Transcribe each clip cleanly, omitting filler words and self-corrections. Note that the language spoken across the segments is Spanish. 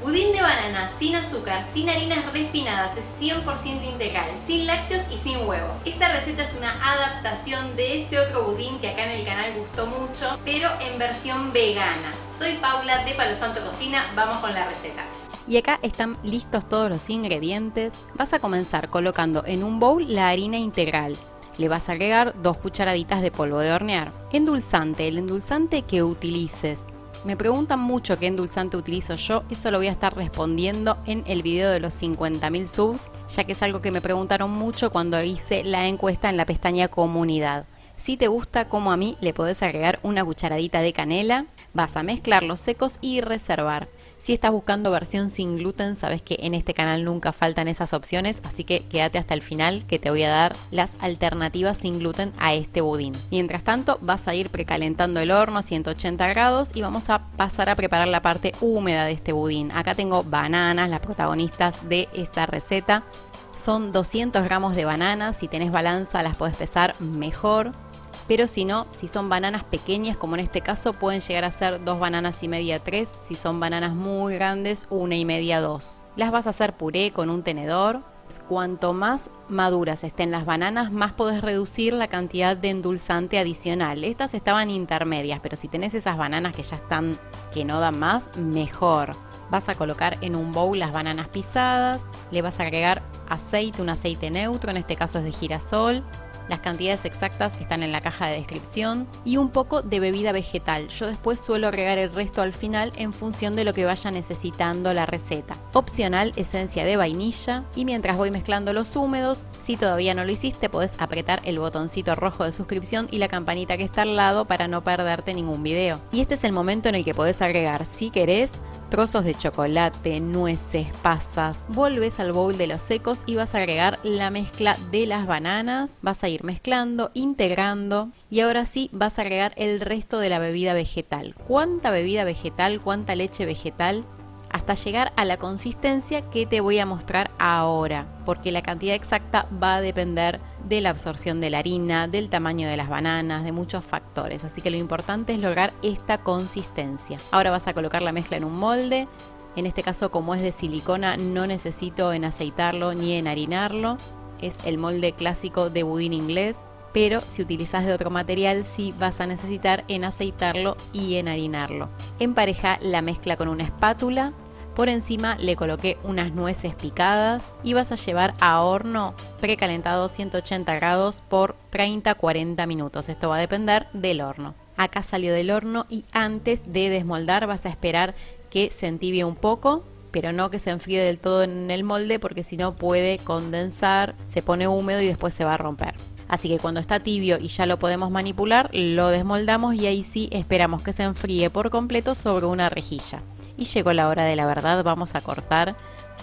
Budín de banana, sin azúcar, sin harinas refinadas, es 100% integral, sin lácteos y sin huevo. Esta receta es una adaptación de este otro budín que acá en el canal gustó mucho, pero en versión vegana. Soy Paula de Palo Santo Cocina, vamos con la receta. Y acá están listos todos los ingredientes. Vas a comenzar colocando en un bowl la harina integral. Le vas a agregar 2 cucharaditas de polvo de hornear. Endulzante, el endulzante que utilices. Me preguntan mucho qué endulzante utilizo yo, eso lo voy a estar respondiendo en el video de los 50.000 subs, ya que es algo que me preguntaron mucho cuando hice la encuesta en la pestaña comunidad. Si te gusta como a mí, le podés agregar una cucharadita de canela, vas a mezclar los secos y reservar. Si estás buscando versión sin gluten, sabes que en este canal nunca faltan esas opciones, así que quédate hasta el final que te voy a dar las alternativas sin gluten a este budín. Mientras tanto, vas a ir precalentando el horno a 180 grados y vamos a pasar a preparar la parte húmeda de este budín. Acá tengo bananas, las protagonistas de esta receta. Son 200 gramos de bananas, si tenés balanza las podés pesar mejor. Pero si no, si son bananas pequeñas, como en este caso, pueden llegar a ser 2 bananas y media, 3. Si son bananas muy grandes, 1 y media, 2. Las vas a hacer puré con un tenedor. Cuanto más maduras estén las bananas, más podés reducir la cantidad de endulzante adicional. Estas estaban intermedias, pero si tenés esas bananas que ya están, que no dan más, mejor. Vas a colocar en un bowl las bananas pisadas. Le vas a agregar aceite, un aceite neutro, en este caso es de girasol. Las cantidades exactas están en la caja de descripción y un poco de bebida vegetal. Yo después suelo agregar el resto al final en función de lo que vaya necesitando la receta. Opcional, esencia de vainilla, y mientras voy mezclando los húmedos, si todavía no lo hiciste, podés apretar el botoncito rojo de suscripción y la campanita que está al lado para no perderte ningún video. Y este es el momento en el que podés agregar, si querés, trozos de chocolate, nueces, pasas. Volves al bowl de los secos y vas a agregar la mezcla de las bananas. Vas a ir mezclando, integrando y ahora sí vas a agregar el resto de la bebida vegetal. ¿Cuánta bebida vegetal? ¿Cuánta leche vegetal? Hasta llegar a la consistencia que te voy a mostrar ahora, porque la cantidad exacta va a depender de la absorción de la harina, del tamaño de las bananas, de muchos factores, así que lo importante es lograr esta consistencia. Ahora vas a colocar la mezcla en un molde. En este caso, como es de silicona, no necesito enaceitarlo ni enharinarlo. Es el molde clásico de budín inglés, pero si utilizas de otro material sí vas a necesitar enaceitarlo y enharinarlo. Empareja la mezcla con una espátula. Por encima le coloqué unas nueces picadas y vas a llevar a horno precalentado 180 grados por 30-40 minutos. Esto va a depender del horno. Acá salió del horno y antes de desmoldar vas a esperar que se entibie un poco, pero no que se enfríe del todo en el molde porque si no puede condensar, se pone húmedo y después se va a romper. Así que cuando está tibio y ya lo podemos manipular, lo desmoldamos y ahí sí esperamos que se enfríe por completo sobre una rejilla. Y llegó la hora de la verdad, vamos a cortar.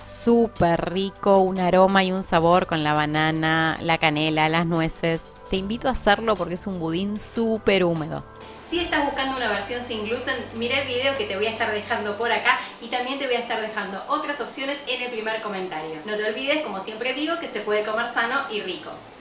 Súper rico, un aroma y un sabor con la banana, la canela, las nueces. Te invito a hacerlo porque es un budín súper húmedo. Si estás buscando una versión sin gluten, mira el video que te voy a estar dejando por acá y también te voy a estar dejando otras opciones en el primer comentario. No te olvides, como siempre digo, que se puede comer sano y rico.